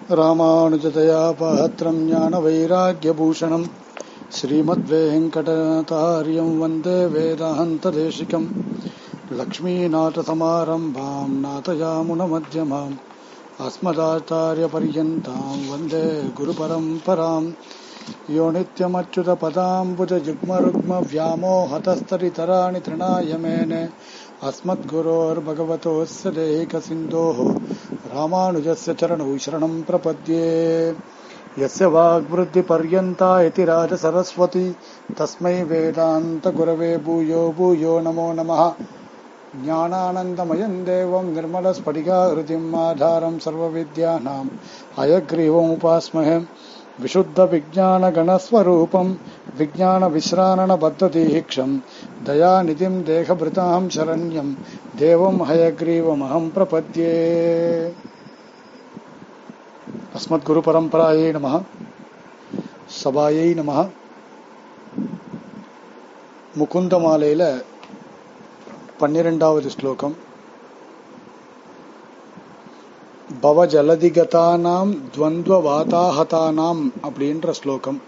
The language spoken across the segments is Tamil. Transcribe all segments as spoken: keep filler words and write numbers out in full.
ராமானுஜதயா பாத்ரம் ஞான வைராக்யபூஷணம் ஸ்ரீமத்வேங்கடநாதார்யம் வந்தே வேதாந்ததேசிகம் லக்ஷ்மீநாதசமாரம்பாம் நாதயாமுனமத்யமாம் அஸ்மதாச்சார்யபர்யந்தாம் வந்தே குருபரம்பராம் யோ நித்யமच्युतपदाम्बुजयुग्मरुग्म व्यामोहतस्तरितराणि तृणाय मेने अस्मद्गुरोर्भगवतोऽस्य देहिकसिन्धोः रामानुजस्य चरणौ शरणं प्रपद्ये यस्य वाग्वृद्धिपर्यन्ता इति राजसरस्वती तस्मै वेदान्तगुरवे भूयो भूयो नमो नमः। ज्ञानानन्दमयं देवं निर्मलस्फटिकाकृतिम् आधारं सर्वविद्यानाम् हयग्रीवमुपास्महे विशुद्ध विज्ञान गणस्वरूपं विज्ञान विश्राणन बद्धदीक्षं दयानिधिं देहभृतां शरण्यं देवं हयग्रीवमहं प्रपद्ये। अस्मद्गुरु परंपरायै नमः। सभायै नमः। मुकुंदमालैल पन्निरेंडावदु श्लोकम பவ ஜலதிகதானாம் துவந்த்வ வாதாஹதானாம் அப்படின்ற ஸ்லோகம்.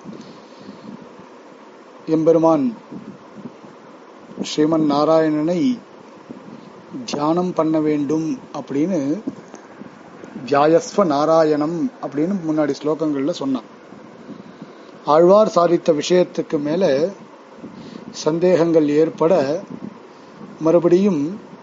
எம்பெருமான் ஸ்ரீமன் நாராயணனை தியானம் பண்ண வேண்டும் அப்படின்னு தியாயஸ்வ நாராயணம் அப்படின்னு முன்னாடி ஸ்லோகங்கள்ல சொன்னான். ஆழ்வார் சாதித்த விஷயத்துக்கு மேல சந்தேகங்கள் ஏற்பட மறுபடியும்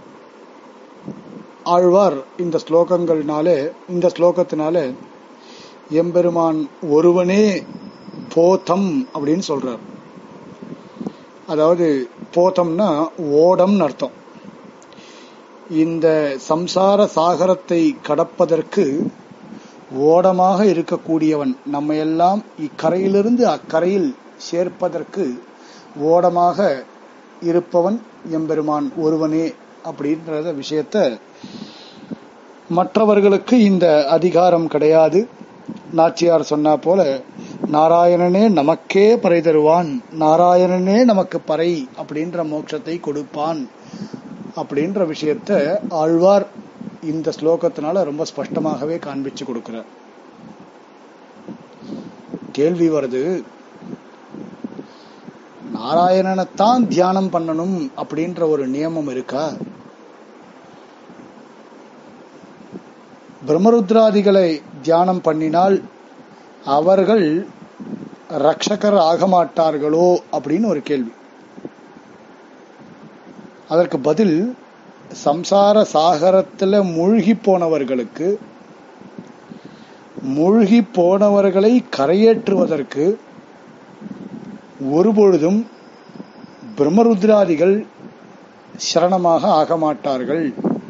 ஆழ்வார் இந்த ஸ்லோகங்கள்னாலே இந்த ஸ்லோகத்தினாலே எம்பெருமான் ஒருவனே போதம் அப்படின்னு சொல்றார். அதாவது போதம்னா ஓடம்னு அர்த்தம். இந்த சம்சார சாகரத்தை கடப்பதற்கு ஓடமாக இருக்கக்கூடியவன், நம்ம எல்லாம் இக்கரையிலிருந்து அக்கரையில் சேர்ப்பதற்கு ஓடமாக இருப்பவன் எம்பெருமான் ஒருவனே அப்படின்ற விஷயத்த மற்றவர்களுக்கு இந்த அதிகாரம் கிடையாது. நாச்சியார் சொன்னா போல நாராயணனே நமக்கே பறை தருவான், நாராயணனே நமக்கு பறை அப்படின்ற மோட்சத்தை கொடுப்பான் அப்படின்ற விஷயத்த ஆழ்வார் இந்த ஸ்லோகத்தினால ரொம்ப ஸ்பஷ்டமாகவே காண்பிச்சு கொடுக்கிறார். கேள்வி வருது, நாராயணனைத்தான் தியானம் பண்ணணும் அப்படின்ற ஒரு நியமம் இருக்கா? பிரம்மருத்ராதிகளை தியானம் பண்ணினால் அவர்கள் ரட்சகர் ஆக மாட்டார்களோ அப்படின்னு ஒரு கேள்வி. அதற்கு பதில், சம்சார சாகரத்துல மூழ்கி போனவர்களுக்கு மூழ்கி போனவர்களை கரையேற்றுவதற்கு ஒருபொழுதும் பிரம்மருத்ராதிகள் சரணமாக ஆக மாட்டார்கள்.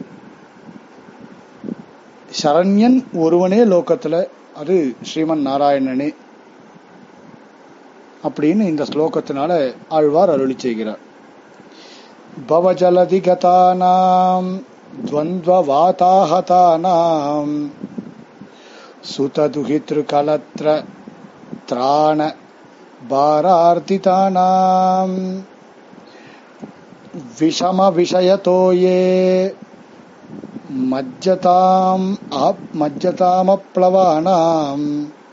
சரண்யன் ஒருவனே லோகத்துல, அது ஸ்ரீமன் நாராயணனே அப்படின்னு இந்த ஸ்லோகத்தினால ஆழ்வார் அருளி செய்கிறார். பவஜலதிகதானாம் துவந்த்வ வாதாஹதானாம் சுததுஹித்ரு கலத்ர த்ராண பாரார்த்திதானாம் விஷம விஷயதோயே மஜ்ஜதாம் மஜ்ஜதாமப்ளவானாம்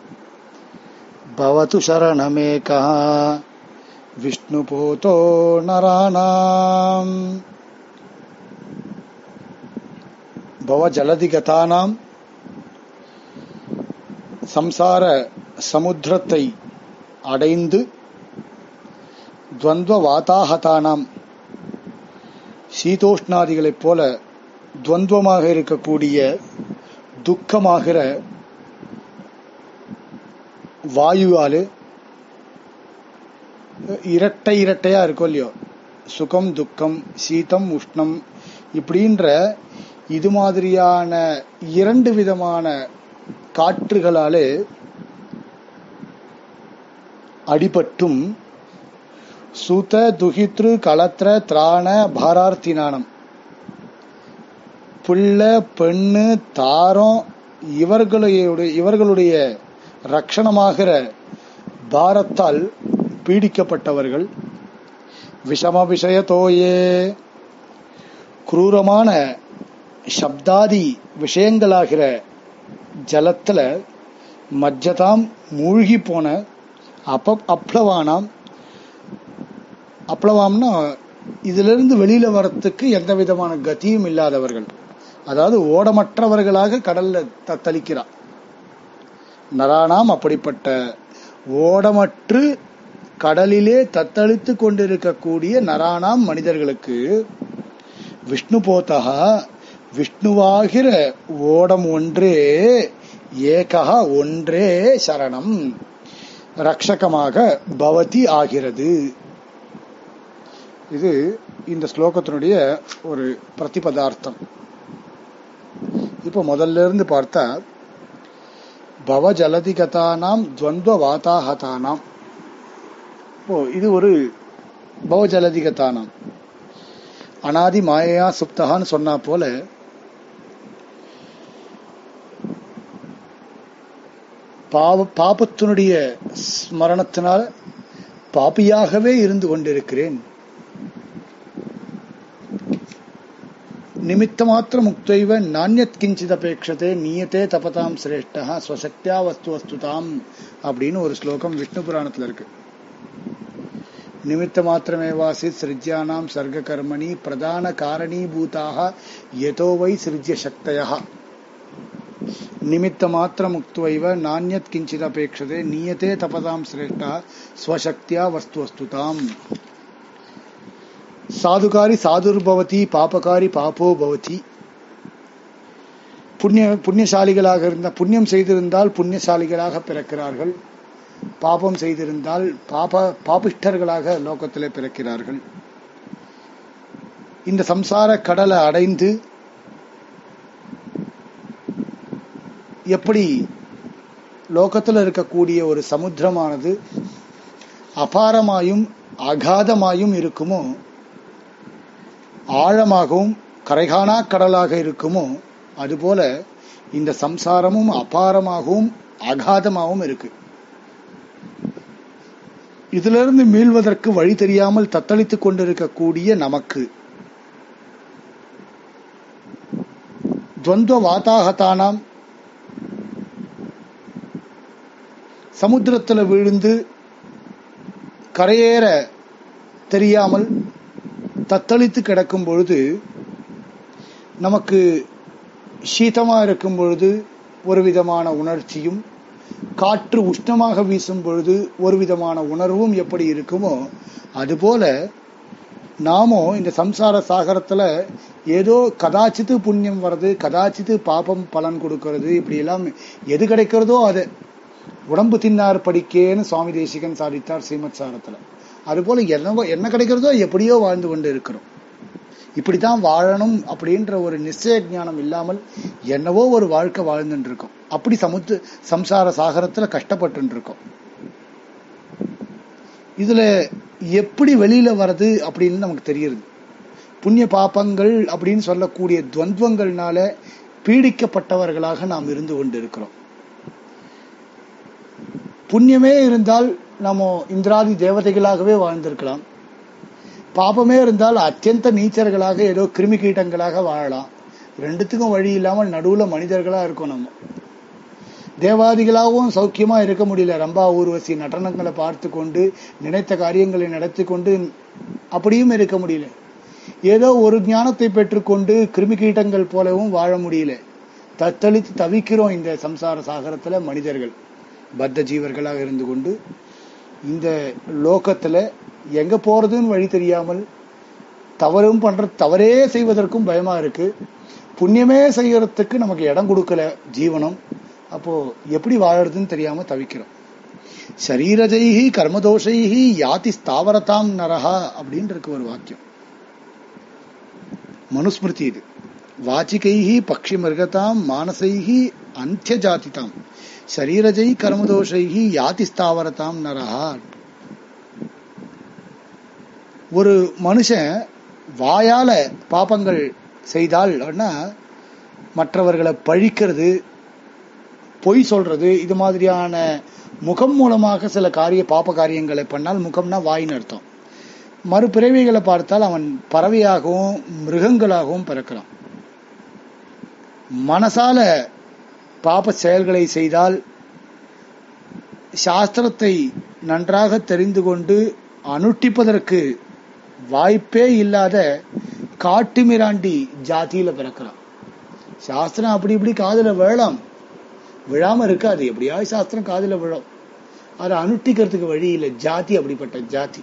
பவது சரணமேகா விஷ்ணுபோதோ நராணாம். பவ ஜலதிகதானாம், சம்சார சமுத்திரத்தை அடைந்து, துவந்த்வ வாதாஹதானாம், சீதோஷ்ணாதிகளைப் போல துவந்துவமாக இருக்கக்கூடிய துக்கமாகிற வாயுவாலு, இரட்டை இரட்டையா இருக்கும் இல்லையோ, சுகம் துக்கம் சீதம் உஷ்ணம் இப்படின்ற இது மாதிரியான இரண்டு விதமான காற்றுகளாலே அடிபட்டும், சுத துஹித்ரு கலத்ர திராண பாரார்த்தினானம், புள்ள பெண்ணு தாரம் இவர்களுடைய இவர்களுடைய ரட்சணமாகிற பாரத்தால் பீடிக்கப்பட்டவர்கள். விஷம விஷயத்தோயே, குரூரமான சப்தாதி விஷயங்களாகிற ஜலத்துல மஜ்ஜதாம் மூழ்கி போன அப அப்ளவானாம், அப்ளவாம்னா இதுல இருந்து வெளியில வரத்துக்கு எந்த விதமான கதியும் இல்லாதவர்கள், அதாவது ஓடமற்றவர்களாக கடல்ல தத்தளிக்கிறார். நரானாம் அப்படிப்பட்ட ஓடமற்று கடலிலே தத்தளித்து கொண்டிருக்கக்கூடிய நரானாம் மனிதர்களுக்கு விஷ்ணு போதகா விஷ்ணுவாகிற ஓடம் ஒன்றே, ஏகா ஒன்றே சரணம் ரக்ஷகமாக பவதி ஆகிறது. இது இந்த ஸ்லோகத்தினுடைய ஒரு பிரதிபதார்த்தம். இப்ப முதல்ல இருந்து பார்த்தா பவ ஜலதிகதானாம் துவந்த்வ வாதாஹதானாம். ஓ இது ஒரு பவ ஜலதிகதானாம், அனாதி மாயையா சுப்தகான்னு சொன்னா போல பாவ பாபத்தினுடைய ஸ்மரணத்தினால் பாபியாகவே இருந்து கொண்டிருக்கிறேன். நிமித்த மாத்திர முக்தைவ நானியத் கிஞ்சித் அபேட்சதே நீயத்தே தபதாம் சிரேஷ்டா ஸ்வசக்தியா வஸ்து வஸ்துதாம் அப்படின்னு ஒரு ஸ்லோகம் விஷ்ணு புராணத்துல இருக்கு. நிமித்த மாத்திரமேவாசி சிருஜ்யானாம் சர்க்க கர்மணி பிரதான காரணீபூதாக யதோ வை சிருஜ்ய சக்தயா. நிமித்த மாத்திர முக்தைவ நானியத் கிஞ்சித் அபேட்சதே நீயத்தே தபதாம் சிரேஷ்டா ஸ்வசக்தியா வஸ்து வஸ்துதாம். சாதுகாரி சாதுர்பவதி பாபகாரி பாபோ பவதி. புண்ணிய புண்ணியசாலிகளாக இருந்த புண்ணியம் செய்திருந்தால் புண்ணியசாலிகளாக பிறக்கிறார்கள், பாபம் செய்திருந்தால் பாப பாபிஷ்டர்களாக லோகத்திலே பிறக்கிறார்கள். இந்த சம்சார கடலை அடைந்து எப்படி லோகத்தில் இருக்கக்கூடிய ஒரு சமுத்திரமானது அபாரமாயும் அகாதமாயும் இருக்குமோ, ஆழமாகவும் கரைகாணா கடலாக இருக்குமோ, அதுபோல இந்த சம்சாரமும் அபாரமாகவும் அகாதமாகவும் இருக்கு. இதிலிருந்து மீள்வதற்கு வழி தெரியாமல் தத்தளித்துக் கொண்டிருக்கக்கூடிய நமக்கு துவந்த்வ வாதாஹதானாம், சமுத்திரத்தில் விழுந்து கரையேற தெரியாமல் தத்தளித்து கிடக்கும் பொழுது, நமக்கு சீதமா இருக்கும் பொழுது ஒரு விதமான உணர்ச்சியும், காற்று உஷ்ணமாக வீசும் பொழுது ஒரு விதமான உணர்வும் எப்படி இருக்குமோ, அதுபோல நாமோ இந்த சம்சார சாகரத்துல ஏதோ கதாச்சித்து புண்ணியம் வர்றது, கதாச்சித்து பாபம் பலன் கொடுக்கறது, இப்படி எல்லாம் எது கிடைக்கிறதோ அது உடம்பு தின்னார் படிக்கேன்னு சுவாமி தேசிகன் சாதித்தார் ஸ்ரீமத் சாரத்துல. அதுபோல என்னவோ என்ன கிடைக்கிறதோ எப்படியோ வாழ்ந்து கொண்டு இருக்கிறோம். இப்படித்தான் வாழணும் அப்படின்ற ஒரு நிச்சய ஞானம் இல்லாமல் என்னவோ ஒரு வாழ்க்கை வாழ்ந்துட்டு இருக்கோம். அப்படி சமுத்திர சம்சார சாகரத்துல கஷ்டப்பட்டு இருக்கோம். இதுல எப்படி வெளியில வர்றது அப்படின்னு நமக்கு தெரியுது. புண்ணிய பாபங்கள் அப்படின்னு சொல்லக்கூடிய துவந்துவங்கள்னால பீடிக்கப்பட்டவர்களாக நாம் இருந்து கொண்டு இருக்கிறோம். புண்ணியமே இருந்தால் நம்ம இந்திராதி தேவதைகளாகவே வாழ்ந்திருக்கலாம். பாபமே இருந்தால் அத்தியந்த நீச்சர்களாக ஏதோ கிருமி கீட்டங்களாக வாழலாம். ரெண்டுத்துக்கும் வழி இல்லாமல் நடுவுல மனிதர்களா இருக்கும். நம்ம தேவாதிகளாகவும் சௌக்கியமா இருக்க முடியல. ரம்பா ஊர்வசி நடனங்களை பார்த்து கொண்டு நினைத்த காரியங்களை நடத்தி கொண்டு அப்படியும் இருக்க முடியல. ஏதோ ஒரு ஞானத்தை பெற்றுக்கொண்டு கிருமி கீட்டங்கள் போலவும் வாழ முடியல. தத்தளித்து தவிக்கிறோம் இந்த சம்சார சாகரத்துல மனிதர்கள், பத்த ஜீவர்களாக இருந்து கொண்டு. இந்த லோகத்துல எங்க போறதுன்னு வழி தெரியாமல் தவறும் பண்ற தவறே செய்வதற்கும் பயமா இருக்கு. புண்ணியமே செய்யறதுக்கு நமக்கு இடம் கொடுக்கல ஜீவனம். அப்போ எப்படி வாழறதுன்னு தெரியாம தவிக்கிறோம். சரீரஜைஹி கர்மதோஷைஹி யாதி ஸ்தாவரதாம் நரஹா அப்படின்னு இருக்கு ஒரு வாக்கியம், மனுஸ்மிருதி. இது வாச்சிகைஹி பக்ஷி மிருகதாம் மானசைஹி அந்திய ஜாதிதாம் சரீரஜை கர்மதோஷைஹி யாதி ஸ்தாவரதாம் நரஹா. ஒரு மனுஷன் வாயால பாபங்கள் செய்தால் மற்றவர்களை பழிக்கிறது, பொய் சொல்றது, இது மாதிரியான முகம் மூலமாக சில காரிய பாப காரியங்களை பண்ணால், முகம்னா வாயின்னு அர்த்தம். மறுபிறவிகளை பார்த்தால் அவன் பறவையாகவும் மிருகங்களாகவும் பிறக்கிறான். மனசால பாப செயல்களை செய்தால் சாஸ்திரத்தை நன்றாக தெரிந்து கொண்டு அனுஷ்டிப்பதற்கு வாய்ப்பே இல்லாத காட்டுமிராண்டி ஜாதியில பிறக்கிறான். சாஸ்திரம் அப்படி இப்படி காதுல விழலாம், விழாம இருக்காது, எப்படியாவது சாஸ்திரம் காதுல விழும். அதை அனுஷ்டிக்கிறதுக்கு வழி இல்லை. ஜாதி அப்படிப்பட்ட ஜாதி.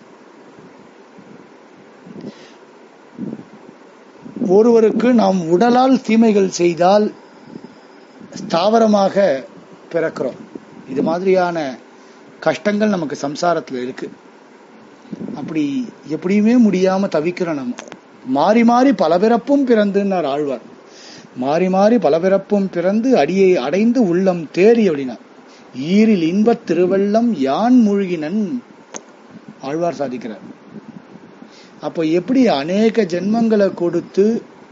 ஒருவருக்கு நாம் உடலால் தீமைகள் செய்தால் ஸ்தாவரமாக பிறக்கிறோம். இது மாதிரியான கஷ்டங்கள் நமக்கு சம்சாரத்துல இருக்கு. அப்படி எப்படியுமே முடியாம தவிக்கிறோம். நம்ம மாறி மாறி பல பிறப்பும் பிறந்துன்னார் ஆழ்வார். மாறி மாறி பல பிறப்பும் பிறந்து அடியை அடைந்து உள்ளம் தேறி அப்படின்னா ஈரில் இன்பத் திருவெள்ளம் யான் மூழ்கினன் ஆழ்வார் சாதிக்கிறார். அப்போ எப்படி அநேக ஜென்மங்களை கொடுத்து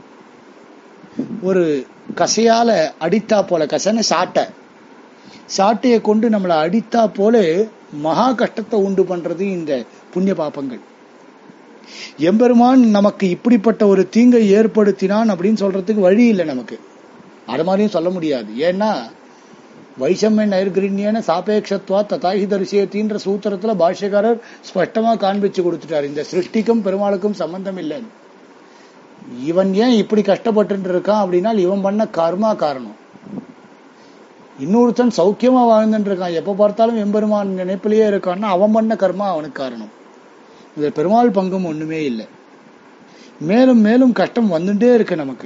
ஒரு கசையால அடித்தா போல, கசன சாட்டை சாட்டையை கொண்டு நம்மளை அடித்தா போல மகா கஷ்டத்தை உண்டு பண்றது இந்த புண்ணிய பாப்பங்கள். எம்பெருமான் நமக்கு இப்படிப்பட்ட ஒரு தீங்கை ஏற்படுத்தினான் அப்படின்னு சொல்றதுக்கு வழி இல்லை நமக்கு. அது மாதிரியும் சொல்ல முடியாது. ஏன்னா வைஷம்ய நைர்கிரண்யன சாபேட்சத்வா ததாஹி தரிசியத்தின்ற சூத்திரத்துல பாஷ்யக்காரர் ஸ்பஷ்டமா காண்பிச்சு கொடுத்துட்டார். இந்த சிருஷ்டிக்கும் பெருமாளுக்கும் சம்பந்தம் இல்லை. இவன் ஏன் இப்படி கஷ்டப்பட்டு இருக்கான் அப்படின்னா இவன் பண்ண கர்மா காரணம். இன்னொருத்தன் சௌக்கியமா வாழ்ந்துட்டு இருக்கான், எப்ப பார்த்தாலும் எம்பெருமான் நினைப்பிலேயே இருக்கான்னா அவன் பண்ண கர்மா அவனுக்கு காரணம். இதுல பெருமாள் பங்கும் ஒண்ணுமே இல்லை. மேலும் மேலும் கஷ்டம் வந்துட்டே இருக்கு நமக்கு.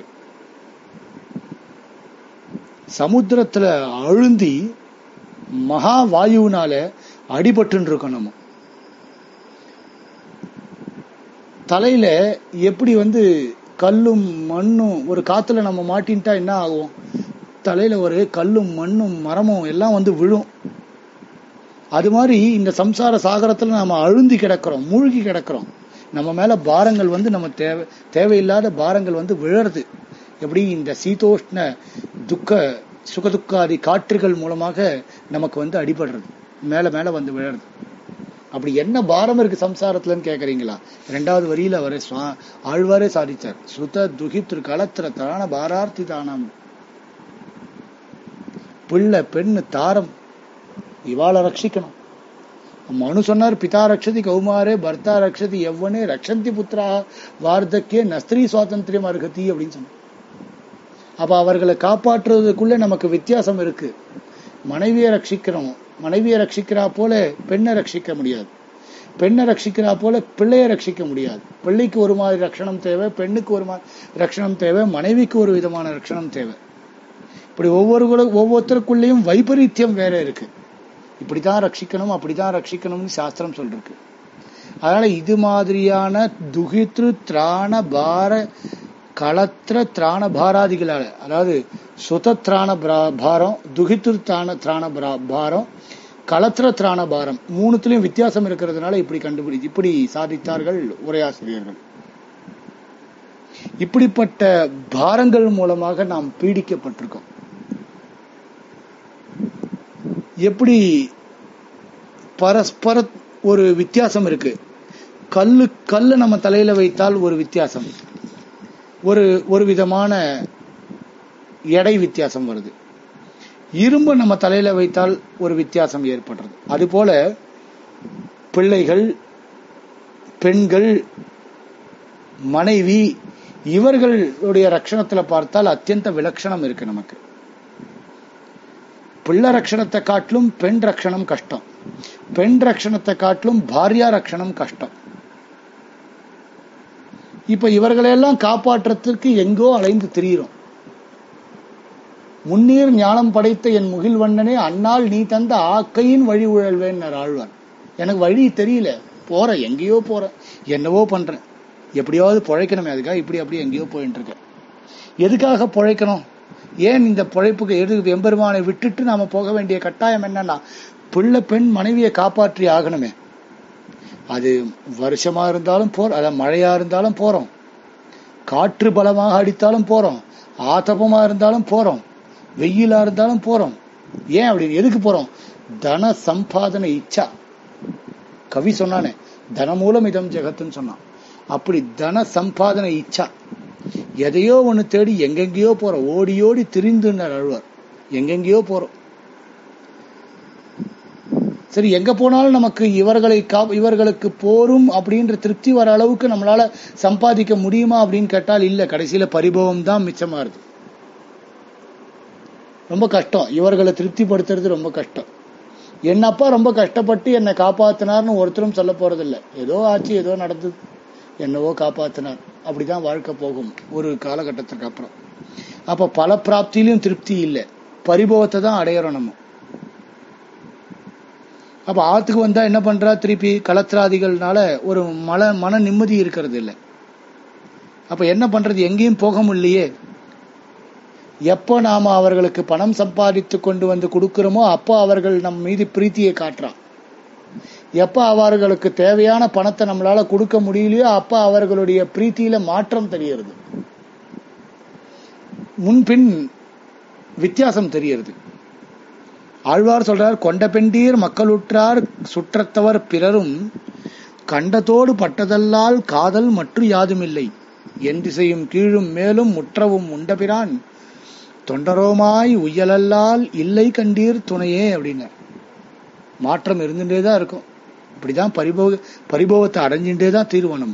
சமுத்திரத்துல அழுந்தி மகா வாயுனால அடிபட்டு இருக்கோம். நம்ம தலையில எப்படி வந்து கல்லும் மண்ணும் ஒரு காத்துல நம்ம மாட்டின்ட்டா என்ன ஆகும், தலையில ஒரு கல்லும் மண்ணும் மரமும் எல்லாம் வந்து விழும். அது மாதிரி இந்த சம்சார சாகரத்துல நம்ம அழுந்தி கிடக்கிறோம், மூழ்கி கிடக்கிறோம். நம்ம மேல பாரங்கள் வந்து நம்ம தேவை தேவையில்லாத பாரங்கள் வந்து விழறது. எப்படி இந்த சீதோஷ்ண துக்க சுகதுக்காதி காற்றுகள் மூலமாக நமக்கு வந்து அடிபடுறது, மேல மேல வந்து விழறது. அப்படி என்ன பாரம் இருக்கு சம்சாரத்துலன்னு கேக்குறீங்களா? இரண்டாவது வரியில அவரை ஆழ்வாரே சாதிச்சார். சுத துகித்ரு களத்திர தான பாரார்த்தி தானம். பிள்ளை பெண்ணு தாரம் இவாளை ரட்சிக்கணும். மனு சொன்னார், பிதா ரக்ஷதி கௌமாரே பர்த்தா ரக்ஷதி எவ்வனே ரக்ஷந்தி புத்திரா வார்த்தக்கே நஸ்திரி சுவாதந்திரியம் அருகதி அப்படின்னு சொன்னார். அப்ப அவர்களை காப்பாற்றுவதற்குள்ள நமக்கு வித்தியாசம் இருக்கு. மனைவியை ரட்சிக்கிறோம், மனைவியை ரட்சிக்கிறா போல பெண்ணை ரட்சிக்க முடியாது, பெண்ணை ரட்சிக்கிறா போல பிள்ளைய ரட்சிக்க முடியாது. பிள்ளைக்கு ஒரு மாதிரி ரட்சணம் தேவை, பெண்ணுக்கு ஒரு மாதிரி ரட்சணம் தேவை, மனைவிக்கு ஒரு விதமான ரட்சணம் தேவை. இப்படி ஒவ்வொரு ஒவ்வொருத்தருக்குள்ளேயும் வைபரீத்தியம் வேற இருக்கு. இப்படித்தான் ரட்சிக்கணும், அப்படித்தான் ரட்சிக்கணும்னு சாஸ்திரம் சொல்லிருக்கு. அதனால இது மாதிரியான துகித்ரு திராண பார களத்திர திராண பாராதிகளால, அதாவது சுதத்ராண பாரம், துகித்ரு திராண திராண பாரம், களத்திர திராண பாரம், மூணுத்திலையும் வித்தியாசம் இருக்கிறதுனால இப்படி கண்டுபிடி இப்படி சாதித்தார்கள் உரையாசிரியர்கள். இப்படிப்பட்ட பாரங்கள் மூலமாக நாம் பீடிக்கப்பட்டிருக்கோம். எப்படி பரஸ்பர ஒரு வித்தியாசம் இருக்கு. கல்லு கல்லு நம்ம தலையில வைத்தால் ஒரு வித்தியாசம், ஒரு ஒரு விதமான எடை வித்தியாசம் வருது. இரும்பு நம்ம தலையில வைத்தால் ஒரு வித்தியாசம் ஏற்படுறது. அதுபோல பிள்ளைகள், பெண்கள், மனைவி இவர்களுடைய ரட்சணத்துல பார்த்தால் அத்தியந்த விலட்சணம் இருக்கு நமக்கு. பிள்ளை ரட்சணத்தை காட்டிலும் பெண் ரட்சணம் கஷ்டம், பெண் ரட்சணத்தை காட்டிலும் பாரியா ரட்சணம் கஷ்டம். இப்ப இவர்களெல்லாம் காப்பாற்றத்திற்கு எங்கோ அலைந்து திரியிறோம். முன்னீர் ஞானம் படைத்த என் முகில் வண்ணனே அன்னால் நீ தந்த ஆக்கையின் வழி உழல்வேன் ஆழ்வார். எனக்கு வழி தெரியல, போற எங்கேயோ போற, என்னவோ பண்றேன், எப்படியாவது பொழைக்கணுமே, அதுக்காக இப்படி அப்படி எங்கேயோ போயிட்டு இருக்கேன். எதுக்காக பொழைக்கணும்? ஏன் இந்த பொழைப்புக்கு எது எம்பெருமானை விட்டுட்டு நாம போக வேண்டிய கட்டாயம் என்னன்னா, பிள்ளை பெண் மனைவியை காப்பாற்றி ஆகணுமே. அது வருஷமா இருந்தாலும் போறோம், அதாவது மழையா இருந்தாலும் போறோம், காற்று பலமாக அடித்தாலும் போறோம், ஆதபமா இருந்தாலும் போறோம், வெயிலா இருந்தாலும் போறோம். ஏன் அப்படின்னு எதுக்கு போறோம்? தன சம்பாதன இச்சா. கவி சொன்னானே, தன மூலம் இதம் ஜெகத்துன்னு சொன்னான். அப்படி தன சம்பாதன இச்சா, எதையோ ஒண்ணு தேடி எங்கெங்கயோ போற, ஓடி ஓடி திரிந்துன்னார் அழுவார். எங்கெங்கயோ போறோம். சரி, எங்க போனாலும் நமக்கு இவர்களை இவர்களுக்கு போரும் அப்படின்ற திருப்தி வர அளவுக்கு நம்மளால சம்பாதிக்க முடியுமா அப்படின்னு கேட்டால் இல்ல. கடைசியில பரிபவம் தான் மிச்சமா இருக்கு. ரொம்ப கஷ்டம். இவர்களை திருப்திப்படுத்துறது ரொம்ப கஷ்டம். என்னப்பா ரொம்ப கஷ்டப்பட்டு என்னை காப்பாத்தினார்னு ஒருத்தரும் சொல்ல போறதில்லை. ஏதோ ஆச்சு, ஏதோ நடந்தது, என்னவோ காப்பாத்தினார், அப்படிதான் வாழ்க்கை போகும் ஒரு காலகட்டத்திற்கு அப்புறம். அப்ப பல பிராப்தியிலும் திருப்தி இல்லை, பரிபவத்தை தான் அடையறோம் நம்ம. அப்ப ஆத்துக்கு வந்தா என்ன பண்றா, திருப்பி கலத்திராதிகள்னால ஒரு மன மன நிம்மதி இருக்கிறது இல்லை. அப்ப என்ன பண்றது, எங்கேயும் போக முடியலையே. எப்போ நாம அவர்களுக்கு பணம் சம்பாதித்து கொண்டு வந்து கொடுக்கிறோமோ அப்போ அவர்கள் நம் மீது பிரீத்தியை காட்டுறான். எப்ப அவர்களுக்கு தேவையான பணத்தை நம்மளால கொடுக்க முடியலையோ அப்ப அவர்களுடைய பிரீத்தியில மாற்றம் தெரிகிறது, முன்பின் வித்தியாசம் தெரிகிறது. ஆழ்வார் சொல்றார், கொண்ட பெண்டீர் மக்களுற்றார் சுற்றத்தவர் பிறரும் கண்டத்தோடு பட்டதல்லால் காதல் மற்ற யாதுமில்லை எந்திசையும் கீழும் மேலும் முற்றவும் உண்டபிரான் தொண்டரோமாய் உயலல்லால் இல்லை கண்டீர் துணையே அப்படின்னார். மாற்றம் இருந்துட்டேதான் இருக்கும். இப்படிதான் பரிபோக பரிபோகத்தை அடைஞ்சுட்டேதான் தீர்வனம்.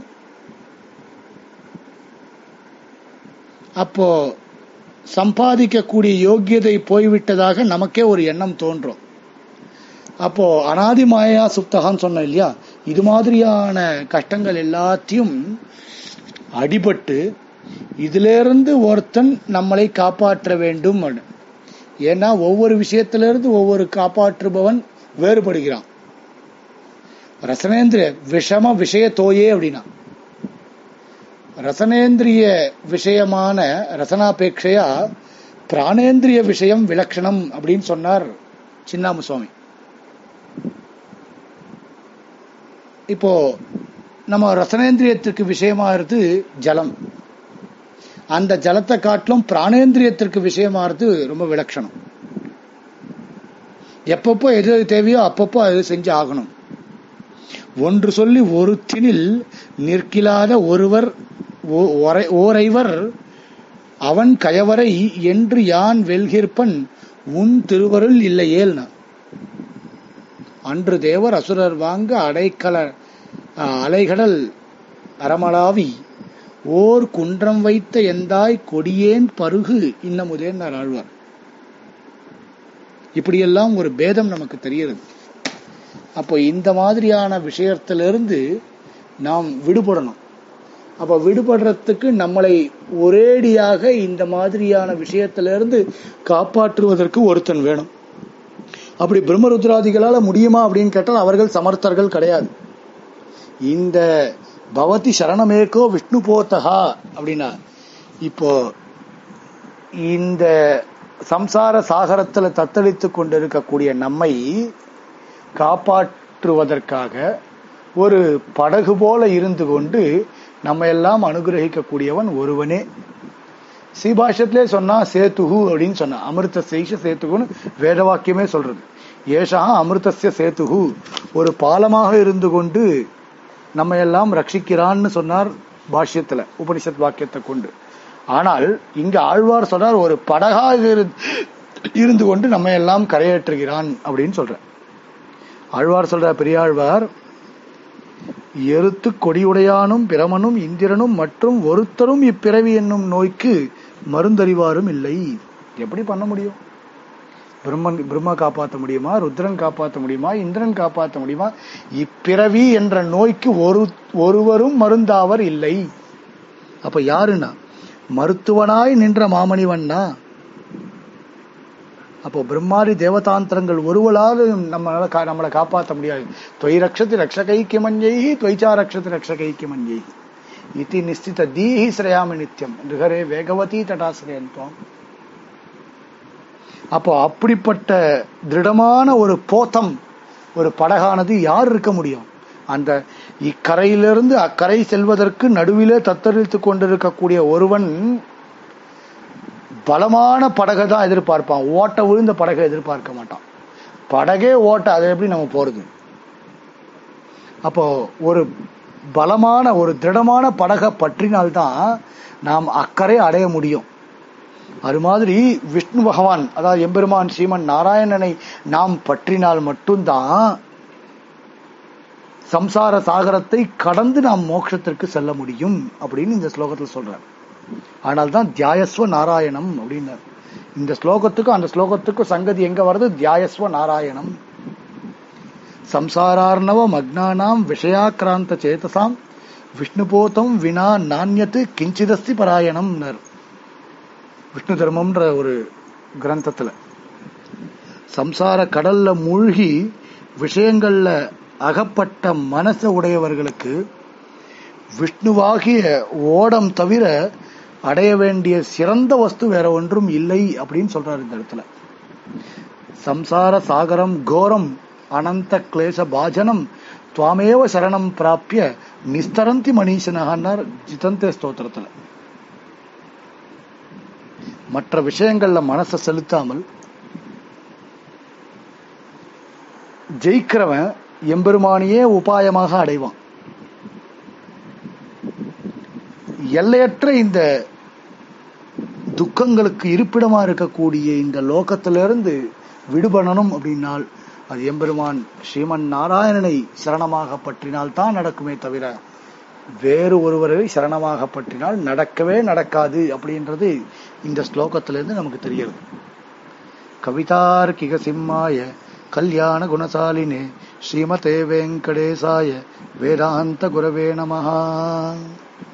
அப்போ சம்பாதிக்கக்கூடிய யோக்கியதை போய்விட்டதாக நமக்கே ஒரு எண்ணம் தோன்றும். அப்போ அனாதி மாயா சுப்தகான்னு சொன்ன இல்லையா, இது மாதிரியான கஷ்டங்கள் எல்லாத்தையும் அடிபட்டு இதுல இருந்து ஒருத்தன் நம்மளை காப்பாற்ற வேண்டும். ஏன்னா ஒவ்வொரு விஷயத்திலிருந்து ஒவ்வொரு காப்பாற்றுபவன் வேறுபடுகிறான். ரசனேந்திரிய விஷம விஷய தோயே அப்படின்னா, ரசனேந்திரிய விஷயமான ரசனாபேட்சையா பிராணேந்திரிய விஷயம் விலட்சணம் அப்படின்னு சொன்னார் சின்னாம சுவாமி. இப்போ நம்ம ரசனேந்திரியத்திற்கு விஷயமாகிறது ஜலம். அந்த ஜலத்தை காட்டிலும் பிராணேந்திரியத்திற்கு விஷயமாகிறது ரொம்ப விலட்சணம். எப்பப்போ எது தேவையோ அப்பப்போ அது செஞ்சு ஆகணும். ஒன்று சொல்லி ஒரு தினில் நிற்கிலாத ஒருவர் ஓரைவர் அவன் கயவரை என்று யான் வெல்கிற்பன் உன் திருவருள் இல்லையேல். அன்று தேவர் அசுரர் வாங்க அடைக்கல அலைகடல் அறமளாவி ஓர் குன்றம் வைத்த எந்தாய் கொடியேன் பருகு இன்னமுதேன் ஆழ்வார். இப்படியெல்லாம் ஒரு பேதம் நமக்கு தெரிகிறது. அப்போ இந்த மாதிரியான விஷயத்திலிருந்து நாம் விடுபடணும். அப்ப விடுபடுறதுக்கு நம்மளை ஒரேடியாக இந்த மாதிரியான விஷயத்திலிருந்து காப்பாற்றுவதற்கு ஒருத்தன் வேணும். அப்படி பிரம்மருத்ராதிகளால முடியுமா அப்படின்னு கேட்டால் அவர்கள் சமர்த்தர்கள் கிடையாது. இந்த பவதி சரணமேக்கோ விஷ்ணு போத்தகா அப்படின்னா, இப்போ இந்த சம்சார சாகரத்துல தத்தளித்து கொண்டிருக்கக்கூடிய நம்மை காப்பாற்றுவதற்காக ஒரு படகு போல இருந்து கொண்டு நம்ம எல்லாம் அனுகிரகிக்கக்கூடியவன் ஒருவனே. ஸ்ரீபாஷ்யத்திலே சொன்னா சேத்துகு அப்படின்னு சொன்னா, அமிர்த சேஷ சேத்துகுன்னு வேத வாக்கியமே சொல்றது. ஏஷா அமிர்தஸ்ய சேத்துகு, ஒரு பாலமாக இருந்து கொண்டு நம்ம எல்லாம் ரட்சிக்கிறான்னு சொன்னார் பாஷ்யத்துல உபனிஷத் வாக்கியத்தை கொண்டு. ஆனால் இங்க ஆழ்வார் சொல்றார், ஒரு படகாக இருந்து கொண்டு நம்ம எல்லாம் கரையேற்றுகிறான் அப்படின்னு சொல்ற. ஆழ்வார் சொல்ற, பெரியாழ்வார், எருத்து கொடியுடையானும் பிரமனும் இந்திரனும் மற்றும் ஒருத்தரும் இப்பிறவி என்னும் நோய்க்கு மருந்தறிவாரும் இல்லை. எப்படி பண்ண முடியும்? பிரம்மன் பிரம்மா காப்பாற்ற முடியுமா? ருத்ரன் காப்பாற்ற முடியுமா? இந்திரன் காப்பாற்ற முடியுமா? இப்பிறவி என்ற நோய்க்கு ஒரு ஒருவரும் மருந்தாவர் இல்லை. அப்ப யாருன்னா மருத்துவனாய் நின்ற மாமணிவன்னா. அப்போ பிரம்மாதி தேவதாந்திரங்கள் ஒருவளால் நம்மளால நம்மளை காப்பாற்ற முடியாது. தொய் ரக்ஷதி ரக்ஷகைக்கு மஞ்சைஹி தொய்ச்சா ரக்ஷதி ரக்ஷகைக்கு மஞ்சைஹி இதி நிஸ்தித தீஹி ஸ்ரயாமி நித்தியம் ரிஹரே வேகவதி தடாசிரயன்துவம். அப்போ அப்படிப்பட்ட திருடமான ஒரு போத்தம், ஒரு படகானது யார் இருக்க முடியும்? அந்த இக்கரையிலிருந்து அக்கரை செல்வதற்கு நடுவிலே தத்தளித்து கொண்டிருக்கக்கூடிய ஒருவன் பலமான படகை தான் எதிர்பார்ப்பான், ஓட்ட விழுந்த படகை எதிர்பார்க்க மாட்டான். படகே ஓட்ட, அது எப்படி நம்ம போறது? அப்போ ஒரு பலமான ஒரு திருடமான படகை பற்றினால்தான் நாம் அக்கறை அடைய முடியும். அது மாதிரி விஷ்ணு பகவான், அதாவது எம்பெருமான் ஸ்ரீமன் நாராயணனை நாம் பற்றினால் மட்டும்தான் சம்சார சாகரத்தை கடந்து நாம் மோட்சத்திற்கு செல்ல முடியும் அப்படின்னு இந்த ஸ்லோகத்தில் சொல்றார். ஆனால் தான் தியாயஸ்வ நாராயணம் அப்படின்னார். இந்த ஸ்லோகத்துக்கும் அந்த ஸ்லோகத்துக்கும் சங்கதி எங்க வருது? தியாயஸ்வ நாராயணம். சம்சாரார்ணவ மக்னானாம் விஷயாக்கிராந்த சேதசாம் விஷ்ணுபோதம் வினா நான்யத்து கிஞ்சிதஸ்தி பராயணம். விஷ்ணு தர்மம்ன்ற ஒரு கிரந்தத்துல சம்சார கடல்ல மூழ்கி விஷயங்கள்ல அகப்பட்ட மனச உடையவர்களுக்கு விஷ்ணுவாகிய ஓடம் தவிர அடைய வேண்டிய சிறந்த வஸ்து வேற ஒன்றும் இல்லை அப்படின்னு சொல்றாரு இந்த இடத்துல. சம்சார சாகரம் கோரம் அனந்த கிளேச பாஜனம் துவாமேவ சரணம் பிராப்பிய நிஸ்தரந்தி மணீஷனார் ஜிதந்தே ஸ்தோத்திரத்துல. மற்ற விஷயங்கள்ல மனசை செலுத்தாமல் ஜெயிக்கிறவன் எம்பெருமானியே உபாயமாக அடைவான். எல்லையற்ற இந்த துக்கங்களுக்கு இருப்பிடமா இருக்கக்கூடிய இந்த லோகத்திலிருந்து விடுபடணும் அப்படின்னால் அது எம்பெருமான் ஸ்ரீமன் நாராயணனை சரணமாக பற்றினால் தான் நடக்குமே தவிர வேறு ஒருவரை சரணமாக பற்றினால் நடக்கவே நடக்காது அப்படின்றது இந்த ஸ்லோகத்திலிருந்து நமக்கு தெரிகிறது. கவிதார்க்கிக சிம்மாய கல்யாண குணசாலினே ஸ்ரீமதே வெங்கடேசாய வேதாந்த குரவே நமஹ.